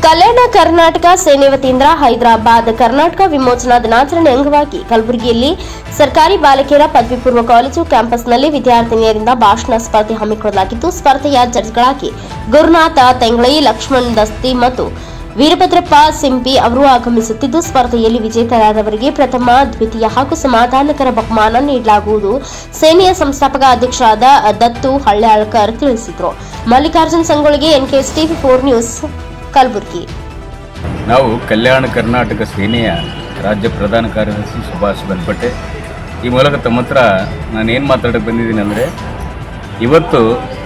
ಕಲ್ಯಾಣ ಕರ್ನಾಟಕ ಸೇನೆ ವತಿಯಿಂದ ಹೈದರಾಬಾದ್ ಕರ್ನಾಟಕ ವಿಮೋಚನಾ ದಿನಾಚರಣೆ ಅಂಗವಾಗಿ ಕಲಬುರಗಿಯಲ್ಲಿ ಸರ್ಕಾರಿ ಬಾಲಕಿಯರ ಪದವಿ ಪೂರ್ವ ಕಾಲೇಜು ಕ್ಯಾಂಪಸ್ನಲ್ಲಿ ವಿದ್ಯಾರ್ಥಿನಿಯರಿಂದ ಭಾಷಣ ಸ್ಪರ್ಧೆ ಹಮ್ಮಿಕೊಳ್ಳಲಾಗಿದ್ದು, ಸ್ಪರ್ಧೆಯ ಜಡ್ಜ್ಗಳಾಗಿ ಗುರುನಾಥ ತೆಂಗಳೈ, ಲಕ್ಷ್ಮಣ್ ದಸ್ತಿ ಮತ್ತು ವೀರಭದ್ರಪ್ಪ ಸಿಂಪಿ ಅವರು ಆಗಮಿಸುತ್ತಿದ್ದು, ಸ್ಪರ್ಧೆಯಲ್ಲಿ ವಿಜೇತರಾದವರಿಗೆ ಪ್ರಥಮ, ದ್ವಿತೀಯ ಹಾಗೂ ಸಮಾಧಾನಕರ ಬಹುಮಾನ ನೀಡಲಾಗುವುದು ಸೇನೆಯ ಸಂಸ್ಥಾಪಕ ಅಧ್ಯಕ್ಷರಾದ ದತ್ತು ಹಳ್ಯಾಳ್ಕರ್ ತಿಳಿಸಿದರು. ಮಲ್ಲಿಕಾರ್ಜುನ್ ಸಂಗೊಳ್ಳಿಗೆ NKS TV4 ನ್ಯೂಸ್ ಕಲಬುರಗಿ. ನಾವು ಕಲ್ಯಾಣ ಕರ್ನಾಟಕ ಸೇನೆಯ ರಾಜ್ಯ ಪ್ರಧಾನ ಕಾರ್ಯದರ್ಶಿ ಸುಭಾಷ್ ಬನ್ಪಟ್ಟೆ. ಈ ಮೂಲಕ ತಮ್ಮ ಹತ್ರ ನಾನು ಏನು ಮಾತಾಡೋಕ್ಕೆ ಬಂದಿದ್ದೀನಿ ಅಂದರೆ, ಇವತ್ತು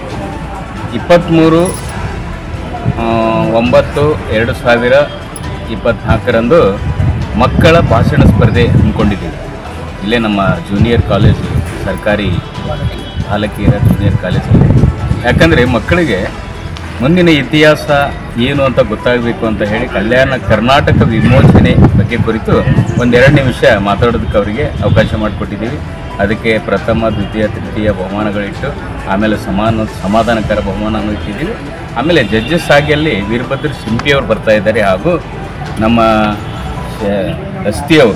23/9/2024 ಮಕ್ಕಳ ಭಾಷಣ ಸ್ಪರ್ಧೆ ಹಮ್ಮಿಕೊಂಡಿದ್ದೀವಿ. ಇಲ್ಲೇ ನಮ್ಮ ಜೂನಿಯರ್ ಕಾಲೇಜು, ಸರ್ಕಾರಿ ಬಾಲಕಿಯರ ಜೂನಿಯರ್ ಕಾಲೇಜಲ್ಲಿ. ಯಾಕಂದರೆ ಮಕ್ಕಳಿಗೆ ಮುಂದಿನ ಇತಿಹಾಸ ಏನು ಅಂತ ಗೊತ್ತಾಗಬೇಕು ಅಂತ ಹೇಳಿ ಕಲ್ಯಾಣ ಕರ್ನಾಟಕ ವಿಮೋಚನೆ ಬಗ್ಗೆ ಕುರಿತು ಒಂದೆರಡು ನಿಮಿಷ ಮಾತಾಡೋದಕ್ಕೆ ಅವರಿಗೆ ಅವಕಾಶ ಮಾಡಿಕೊಟ್ಟಿದ್ದೀವಿ. ಅದಕ್ಕೆ ಪ್ರಥಮ, ದ್ವಿತೀಯ, ತೃತೀಯ ಬಹುಮಾನಗಳಿಟ್ಟು ಆಮೇಲೆ ಸಮಾಧಾನಕರ ಬಹುಮಾನವನ್ನು ಇಟ್ಟಿದ್ದೀವಿ. ಆಮೇಲೆ ಜಡ್ಜಸ್ ಆಗಿ ಅಲ್ಲಿ ವೀರಭದ್ರ ಸಿಂಪಿಯವರು ಬರ್ತಾ ಇದ್ದಾರೆ, ಹಾಗೂ ನಮ್ಮ ದಸ್ತಿಯವರು,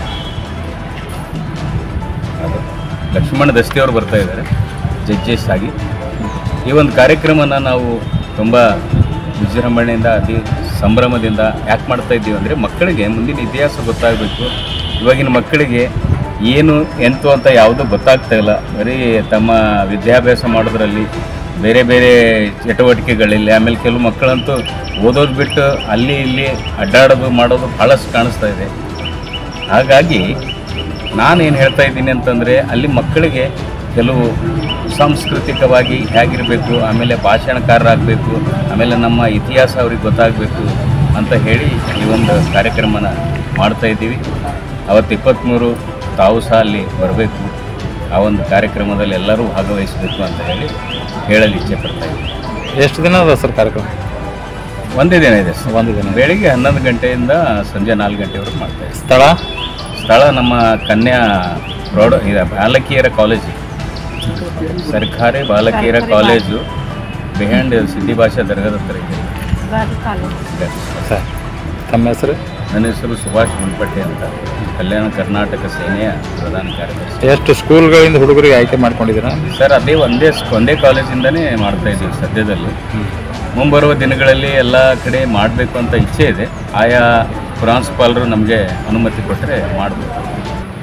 ಲಕ್ಷ್ಮಣ ದಸ್ತಿಯವರು ಬರ್ತಾ ಇದ್ದಾರೆ ಜಡ್ಜಸ್ ಆಗಿ. ಈ ಒಂದು ಕಾರ್ಯಕ್ರಮನ ನಾವು ತುಂಬ ವಿಜೃಂಭಣೆಯಿಂದ, ಅತಿ ಸಂಭ್ರಮದಿಂದ ಯಾಕೆ ಮಾಡ್ತಾ ಇದ್ದೀವಿ ಅಂದರೆ, ಮಕ್ಕಳಿಗೆ ಮುಂದಿನ ಇತಿಹಾಸ ಗೊತ್ತಾಗಬೇಕು. ಇವಾಗಿನ ಮಕ್ಕಳಿಗೆ ಏನು ಎಂತು ಅಂತ ಯಾವುದೂ ಗೊತ್ತಾಗ್ತಾ ಇಲ್ಲ. ಬರೀ ತಮ್ಮ ವಿದ್ಯಾಭ್ಯಾಸ ಮಾಡೋದ್ರಲ್ಲಿ, ಬೇರೆ ಬೇರೆ ಚಟುವಟಿಕೆಗಳಲ್ಲಿ, ಆಮೇಲೆ ಕೆಲವು ಮಕ್ಕಳಂತೂ ಓದೋದು ಬಿಟ್ಟು ಅಲ್ಲಿ ಇಲ್ಲಿ ಅಡ್ಡಾಡೋದು ಮಾಡೋದು ಭಾಳಷ್ಟು ಕಾಣಿಸ್ತಾ ಇದೆ. ಹಾಗಾಗಿ ನಾನೇನು ಹೇಳ್ತಾ ಇದ್ದೀನಿ ಅಂತಂದರೆ, ಅಲ್ಲಿ ಮಕ್ಕಳಿಗೆ ಕೆಲವು ಸಾಂಸ್ಕೃತಿಕವಾಗಿ ಹೇಗಿರಬೇಕು, ಆಮೇಲೆ ಭಾಷಣಕಾರರಾಗಬೇಕು, ಆಮೇಲೆ ನಮ್ಮ ಇತಿಹಾಸ ಅವ್ರಿಗೆ ಗೊತ್ತಾಗಬೇಕು ಅಂತ ಹೇಳಿ ಈ ಒಂದು ಕಾರ್ಯಕ್ರಮನ ಮಾಡ್ತಾಯಿದ್ದೀವಿ. ಅವತ್ತು 23 ತಾವು ಸಹ ಅಲ್ಲಿ ಬರಬೇಕು, ಆ ಒಂದು ಕಾರ್ಯಕ್ರಮದಲ್ಲಿ ಎಲ್ಲರೂ ಭಾಗವಹಿಸಬೇಕು ಅಂತ ಹೇಳಲು ಇಚ್ಛೆ ಪಡ್ತಾ ಇದ್ದೀವಿ. ಎಷ್ಟು ದಿನ ಅದ ಸರ್ ಕಾರ್ಯಕ್ರಮ? ಒಂದೇ ದಿನ ಇದೆ ಸರ್. ಒಂದು ದಿನ ಬೆಳಿಗ್ಗೆ 11 ಗಂಟೆಯಿಂದ ಸಂಜೆ 4 ಗಂಟೆವರೆಗೂ ಮಾಡ್ತಾಯಿದ್ದೀವಿ. ಸ್ಥಳ ನಮ್ಮ ಕನ್ಯಾ ಬಾಲಕಿಯರ ಕಾಲೇಜು, ಸರ್ಕಾರಿ ಬಾಲಕಿಯರ ಕಾಲೇಜು, ಬಿಹೈಂಡ್ ಸಿದ್ದಿ ಭಾಷಾ ದರ್ಗಾದ ಹತ್ರ ಇದೆ ಸರ್. ತಮ್ಮ ಹೆಸರು? ನನ್ನ ಹೆಸರು ಸುಭಾಷ್ ಬನ್ಪಟ್ಟೆ ಅಂತ, ಕಲ್ಯಾಣ ಕರ್ನಾಟಕ ಸೇನೆಯ ಪ್ರಧಾನ ಕಾರ್ಯದರ್ಶಿ. ಎಷ್ಟು ಸ್ಕೂಲ್ಗಳಿಂದ ಹುಡುಗರಿಗೆ ಆಯ್ಕೆ ಮಾಡ್ಕೊಂಡಿದ್ದೀರಾ ಸರ್? ಅದೇ ಒಂದೇ ಕಾಲೇಜಿಂದನೇ ಮಾಡ್ತಾಯಿದ್ದೀವಿ ಸದ್ಯದಲ್ಲಿ. ಮುಂಬರುವ ದಿನಗಳಲ್ಲಿ ಎಲ್ಲ ಕಡೆ ಮಾಡಬೇಕು ಅಂತ ಇಚ್ಛೆ ಇದೆ. ಆಯಾ ಪ್ರಾಂಶುಪಾಲರು ನಮಗೆ ಅನುಮತಿ ಕೊಟ್ಟರೆ ಮಾಡಬೇಕು.